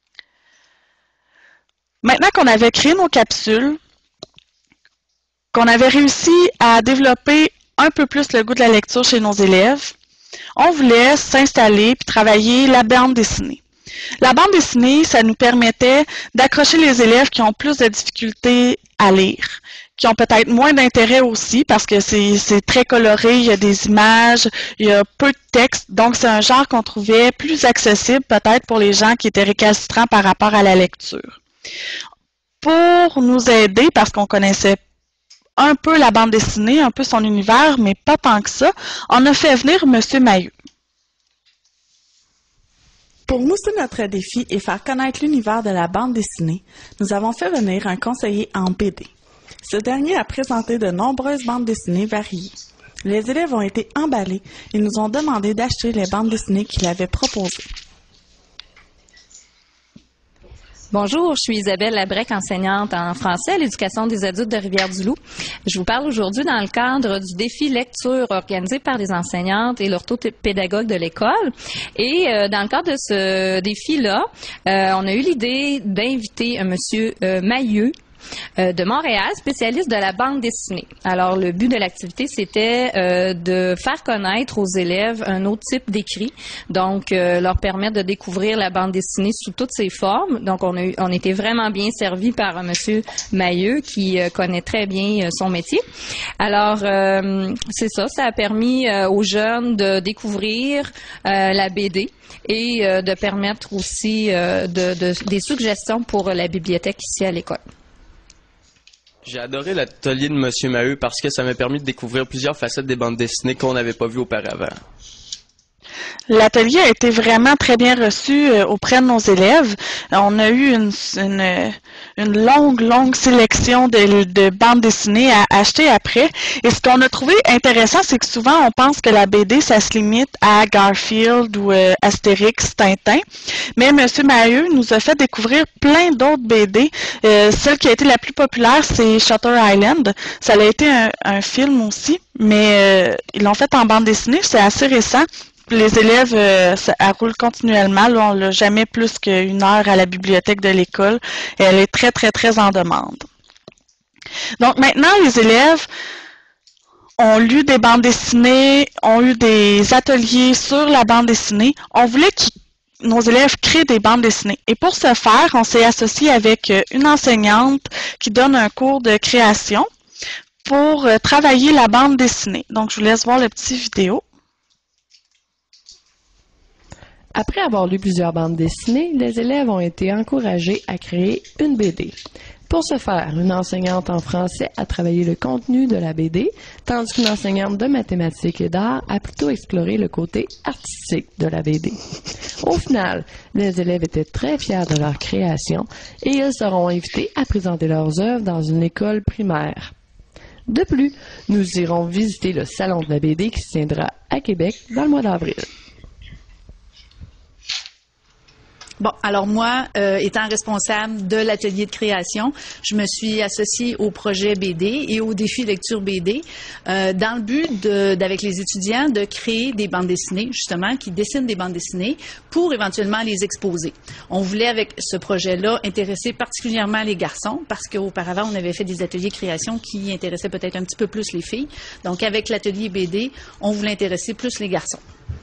Maintenant qu'on avait créé nos capsules, qu'on avait réussi à développer un peu plus le goût de la lecture chez nos élèves, on voulait s'installer puis travailler la bande dessinée. La bande dessinée, ça nous permettait d'accrocher les élèves qui ont plus de difficultés à lire, qui ont peut-être moins d'intérêt aussi parce que c'est c'est très coloré, il y a des images, il y a peu de texte, donc c'est un genre qu'on trouvait plus accessible peut-être pour les gens qui étaient récalcitrants par rapport à la lecture. Pour nous aider, parce qu'on connaissait un peu la bande dessinée, un peu son univers, mais pas tant que ça, on a fait venir M. Maheu. Pour mousser notre défi et faire connaître l'univers de la bande dessinée, nous avons fait venir un conseiller en B D. Ce dernier a présenté de nombreuses bandes dessinées variées. Les élèves ont été emballés et nous ont demandé d'acheter les bandes dessinées qu'il avait proposées. Bonjour, je suis Isabelle Labrec, enseignante en français à l'éducation des adultes de Rivière-du-Loup. Je vous parle aujourd'hui dans le cadre du défi lecture organisé par les enseignantes et l'orthopédagogue de l'école. Et euh, dans le cadre de ce défi-là, euh, on a eu l'idée d'inviter un monsieur euh, Maheu, Euh, de Montréal, spécialiste de la bande dessinée. Alors, le but de l'activité, c'était euh, de faire connaître aux élèves un autre type d'écrit, donc euh, leur permettre de découvrir la bande dessinée sous toutes ses formes. Donc, on a eu, on était vraiment bien servi par euh, Monsieur Maheu, qui euh, connaît très bien euh, son métier. Alors, euh, c'est ça, ça a permis euh, aux jeunes de découvrir euh, la B D et euh, de permettre aussi euh, de, de, des suggestions pour la bibliothèque ici à l'école. J'ai adoré l'atelier de M. Maheu parce que ça m'a permis de découvrir plusieurs facettes des bandes dessinées qu'on n'avait pas vues auparavant. L'atelier a été vraiment très bien reçu euh, auprès de nos élèves. On a eu une, une, une longue, longue sélection de, de bandes dessinées à acheter après. Et ce qu'on a trouvé intéressant, c'est que souvent, on pense que la B D, ça se limite à Garfield ou euh, Astérix, Tintin. Mais M. Maheu nous a fait découvrir plein d'autres B D. Euh, celle qui a été la plus populaire, c'est Shutter Island. Ça a été un, un film aussi, mais euh, ils l'ont fait en bande dessinée. C'est assez récent. Les élèves, euh, ça roule continuellement. Là, on l'a jamais plus qu'une heure à la bibliothèque de l'école. Et elle est très, très, très en demande. Donc maintenant, les élèves ont lu des bandes dessinées, ont eu des ateliers sur la bande dessinée. On voulait que nos élèves créent des bandes dessinées. Et pour ce faire, on s'est associé avec une enseignante qui donne un cours de création pour euh, travailler la bande dessinée. Donc, je vous laisse voir le petit vidéo. Après avoir lu plusieurs bandes dessinées, les élèves ont été encouragés à créer une B D. Pour ce faire, une enseignante en français a travaillé le contenu de la B D, tandis qu'une enseignante de mathématiques et d'art a plutôt exploré le côté artistique de la B D. Au final, les élèves étaient très fiers de leur création et ils seront invités à présenter leurs œuvres dans une école primaire. De plus, nous irons visiter le salon de la B D qui se tiendra à Québec dans le mois d'avril. Bon, alors moi, euh, étant responsable de l'atelier de création, je me suis associée au projet B D et au défi lecture B D euh, dans le but, de, d'avec les étudiants, de créer des bandes dessinées, justement, qui dessinent des bandes dessinées pour éventuellement les exposer. On voulait, avec ce projet-là, intéresser particulièrement les garçons parce qu'auparavant, on avait fait des ateliers de création qui intéressaient peut-être un petit peu plus les filles. Donc, avec l'atelier B D, on voulait intéresser plus les garçons.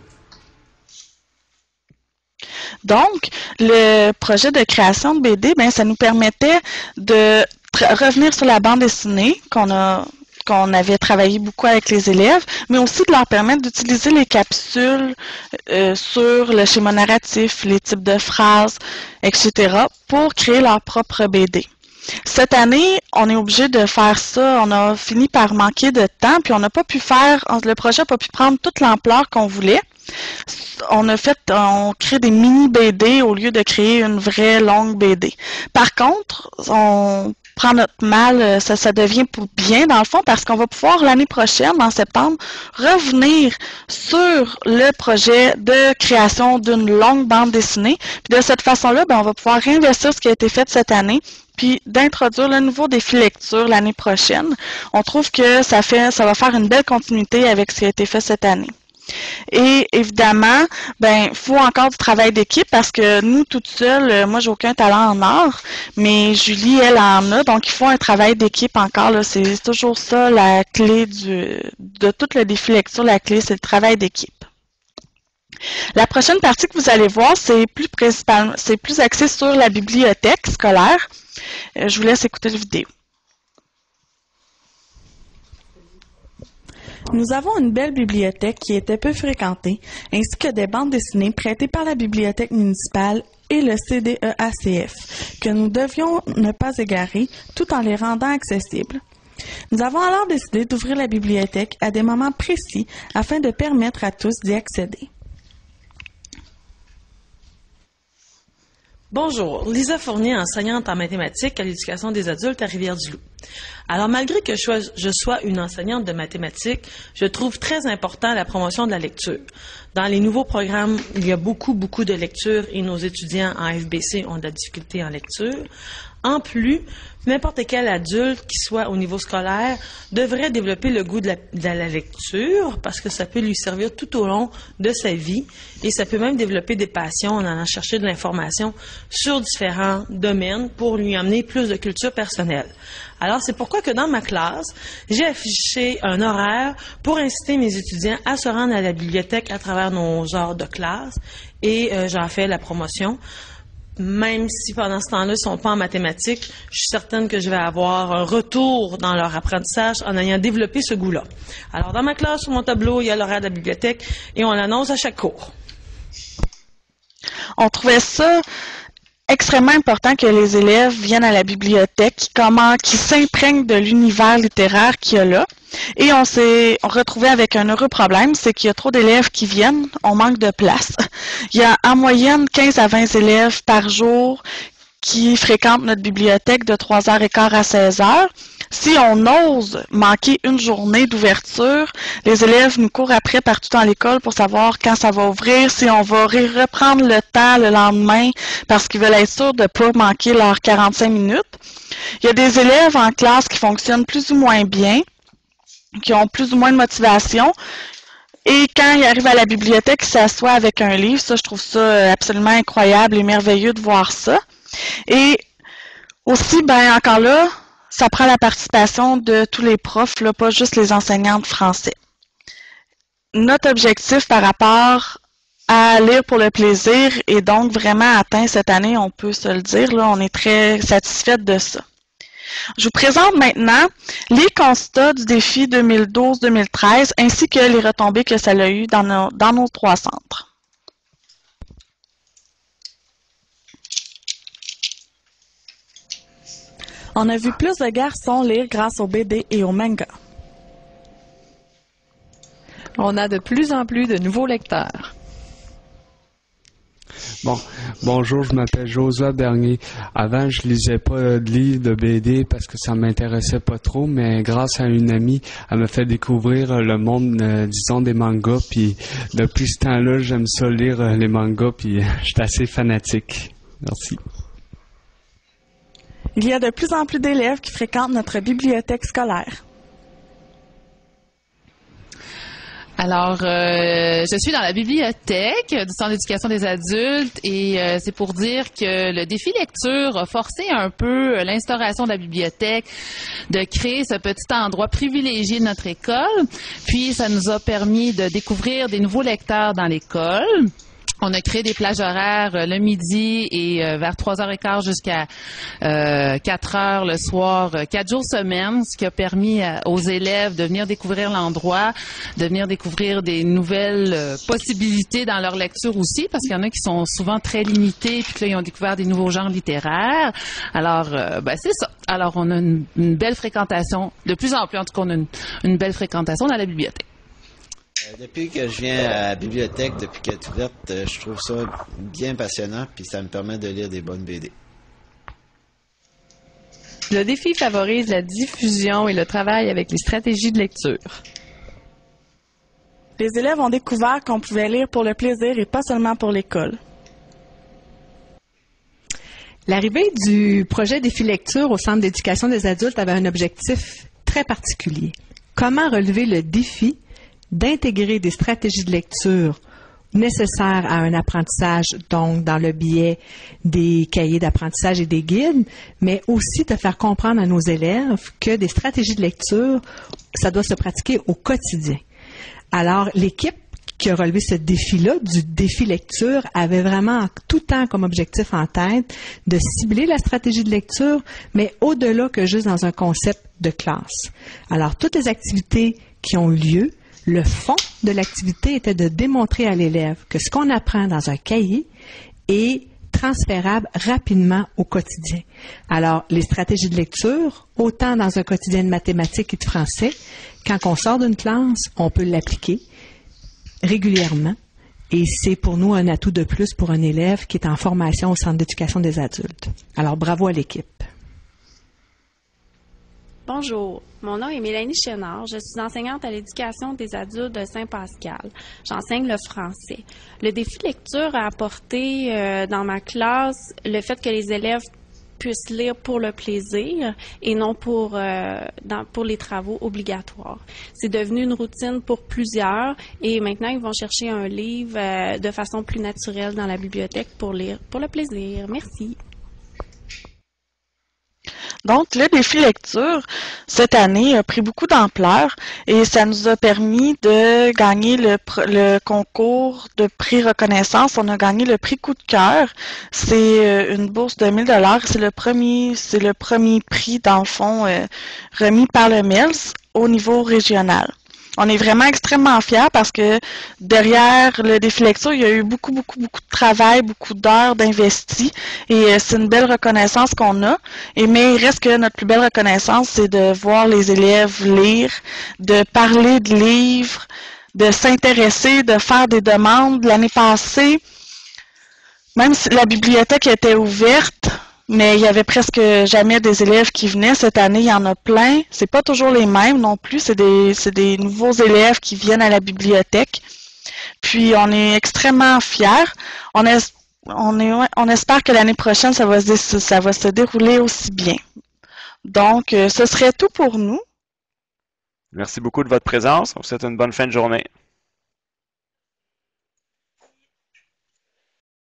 Donc, le projet de création de B D, ben, ça nous permettait de revenir sur la bande dessinée qu'on a qu'on avait travaillé beaucoup avec les élèves, mais aussi de leur permettre d'utiliser les capsules euh, sur le schéma narratif, les types de phrases, et cetera, pour créer leur propre B D. Cette année, on est obligé de faire ça. On a fini par manquer de temps, puis on n'a pas pu faire, le projet n'a pas pu prendre toute l'ampleur qu'on voulait. On a fait, on crée des mini B D au lieu de créer une vraie longue B D. Par contre, on prend notre mal, ça, ça devient pour bien dans le fond parce qu'on va pouvoir l'année prochaine, en septembre, revenir sur le projet de création d'une longue bande dessinée. Puis de cette façon-là, ben, on va pouvoir réinvestir ce qui a été fait cette année puis d'introduire le nouveau défi lecture l'année prochaine. On trouve que ça fait, ça va faire une belle continuité avec ce qui a été fait cette année. Et évidemment, ben, il faut encore du travail d'équipe parce que nous, toutes seules, moi, j'ai aucun talent en art, mais Julie, elle en a, donc il faut un travail d'équipe encore. Là, c'est toujours ça la clé du, de tout le défi lecture, la clé, c'est le travail d'équipe. La prochaine partie que vous allez voir, c'est plus principalement, c'est plus axé sur la bibliothèque scolaire. Euh, je vous laisse écouter la vidéo. Nous avons une belle bibliothèque qui était peu fréquentée, ainsi que des bandes dessinées prêtées par la bibliothèque municipale et le C D E A C F, que nous devions ne pas égarer, tout en les rendant accessibles. Nous avons alors décidé d'ouvrir la bibliothèque à des moments précis afin de permettre à tous d'y accéder. Bonjour, Lisa Fournier, enseignante en mathématiques à l'éducation des adultes à Rivière-du-Loup. Alors, malgré que je sois, je sois une enseignante de mathématiques, je trouve très important la promotion de la lecture. Dans les nouveaux programmes, il y a beaucoup, beaucoup de lecture et nos étudiants en F B C ont de la difficulté en lecture. En plus, n'importe quel adulte qui soit au niveau scolaire devrait développer le goût de la, de la lecture parce que ça peut lui servir tout au long de sa vie et ça peut même développer des passions en allant chercher de l'information sur différents domaines pour lui amener plus de culture personnelle. Alors, c'est pourquoi que dans ma classe, j'ai affiché un horaire pour inciter mes étudiants à se rendre à la bibliothèque à travers nos heures de classe et euh, j'en fais la promotion. Même si pendant ce temps-là, ils ne sont pas en mathématiques, je suis certaine que je vais avoir un retour dans leur apprentissage en ayant développé ce goût-là. Alors, dans ma classe, sur mon tableau, il y a l'horaire de la bibliothèque et on l'annonce à chaque cours. On trouvait ça extrêmement important que les élèves viennent à la bibliothèque, comment, qu'ils s'imprègnent de l'univers littéraire qu'il y a là. Et on s'est retrouvé avec un heureux problème, c'est qu'il y a trop d'élèves qui viennent, on manque de place. Il y a en moyenne quinze à vingt élèves par jour qui fréquentent notre bibliothèque de trois heures quinze à seize heures. Si on ose manquer une journée d'ouverture, les élèves nous courent après partout dans l'école pour savoir quand ça va ouvrir, si on va reprendre le temps le lendemain parce qu'ils veulent être sûrs de ne pas manquer leurs quarante-cinq minutes. Il y a des élèves en classe qui fonctionnent plus ou moins bien, qui ont plus ou moins de motivation. Et quand ils arrivent à la bibliothèque, ils s'assoient avec un livre. Ça, je trouve ça absolument incroyable et merveilleux de voir ça. Et aussi, ben encore là, ça prend la participation de tous les profs, là, pas juste les enseignants de français. Notre objectif par rapport à lire pour le plaisir est donc vraiment atteint cette année, on peut se le dire. Là, on est très satisfait de ça. Je vous présente maintenant les constats du défi deux mille douze deux mille treize ainsi que les retombées que ça a eu dans nos, dans nos trois centres. On a vu plus de garçons lire grâce aux B D et aux mangas. On a de plus en plus de nouveaux lecteurs. Bon, bonjour, je m'appelle Josué Bernier. Avant, je lisais pas de livres de B D parce que ça m'intéressait pas trop, mais grâce à une amie, elle m'a fait découvrir le monde, euh, disons, des mangas. Puis depuis ce temps-là, j'aime ça lire euh, les mangas, puis je suis assez fanatique. Merci. Il y a de plus en plus d'élèves qui fréquentent notre bibliothèque scolaire. Alors, euh, je suis dans la bibliothèque du Centre d'éducation des adultes et euh, c'est pour dire que le défi lecture a forcé un peu l'instauration de la bibliothèque, de créer ce petit endroit privilégié de notre école. Puis, ça nous a permis de découvrir des nouveaux lecteurs dans l'école. On a créé des plages horaires euh, le midi et euh, vers trois heures quinze jusqu'à euh, quatre heures le soir, euh, quatre jours semaine, ce qui a permis à, aux élèves de venir découvrir l'endroit, de venir découvrir des nouvelles euh, possibilités dans leur lecture aussi, parce qu'il y en a qui sont souvent très limités, puis que là, ils ont découvert des nouveaux genres littéraires. Alors, euh, ben, c'est ça. Alors, on a une, une belle fréquentation, de plus en plus, en tout cas, on a une, une belle fréquentation dans la bibliothèque. Depuis que je viens à la bibliothèque, depuis qu'elle est ouverte, je trouve ça bien passionnant, puis ça me permet de lire des bonnes B D. Le défi favorise la diffusion et le travail avec les stratégies de lecture. Les élèves ont découvert qu'on pouvait lire pour le plaisir et pas seulement pour l'école. L'arrivée du projet Défi Lecture au Centre d'éducation des adultes avait un objectif très particulier. Comment relever le défi d'intégrer des stratégies de lecture nécessaires à un apprentissage, donc dans le biais des cahiers d'apprentissage et des guides, mais aussi de faire comprendre à nos élèves que des stratégies de lecture, ça doit se pratiquer au quotidien. Alors, l'équipe qui a relevé ce défi-là, du défi lecture, avait vraiment tout le temps comme objectif en tête de cibler la stratégie de lecture, mais au-delà que juste dans un concept de classe. Alors, toutes les activités qui ont eu lieu, le fond de l'activité était de démontrer à l'élève que ce qu'on apprend dans un cahier est transférable rapidement au quotidien. Alors, les stratégies de lecture, autant dans un quotidien de mathématiques et de français, quand on sort d'une classe, on peut l'appliquer régulièrement et c'est pour nous un atout de plus pour un élève qui est en formation au Centre d'éducation des adultes. Alors, bravo à l'équipe. Bonjour, mon nom est Mélanie Chénard. Je suis enseignante à l'éducation des adultes de Saint-Pascal. J'enseigne le français. Le défi lecture a apporté euh, dans ma classe le fait que les élèves puissent lire pour le plaisir et non pour, euh, dans, pour les travaux obligatoires. C'est devenu une routine pour plusieurs et maintenant ils vont chercher un livre euh, de façon plus naturelle dans la bibliothèque pour lire pour le plaisir. Merci. Donc, le défi lecture, cette année, a pris beaucoup d'ampleur et ça nous a permis de gagner le, le concours de prix reconnaissance. On a gagné le prix coup de cœur. C'est une bourse de mille dollars. C'est le premier, c'est le premier prix, dans le fond, euh, remis par le M I L S au niveau régional. On est vraiment extrêmement fiers parce que derrière le défi lecture, il y a eu beaucoup, beaucoup, beaucoup de travail, beaucoup d'heures d'investi et c'est une belle reconnaissance qu'on a. Et mais il reste que notre plus belle reconnaissance, c'est de voir les élèves lire, de parler de livres, de s'intéresser, de faire des demandes. L'année passée, même si la bibliothèque était ouverte, mais il y avait presque jamais des élèves qui venaient. Cette année, il y en a plein. C'est pas toujours les mêmes non plus. C'est des, c'est des nouveaux élèves qui viennent à la bibliothèque. Puis, on est extrêmement fiers. On, est, on, est, on espère que l'année prochaine, ça va, se, ça va se dérouler aussi bien. Donc, ce serait tout pour nous. Merci beaucoup de votre présence. On vous souhaite une bonne fin de journée.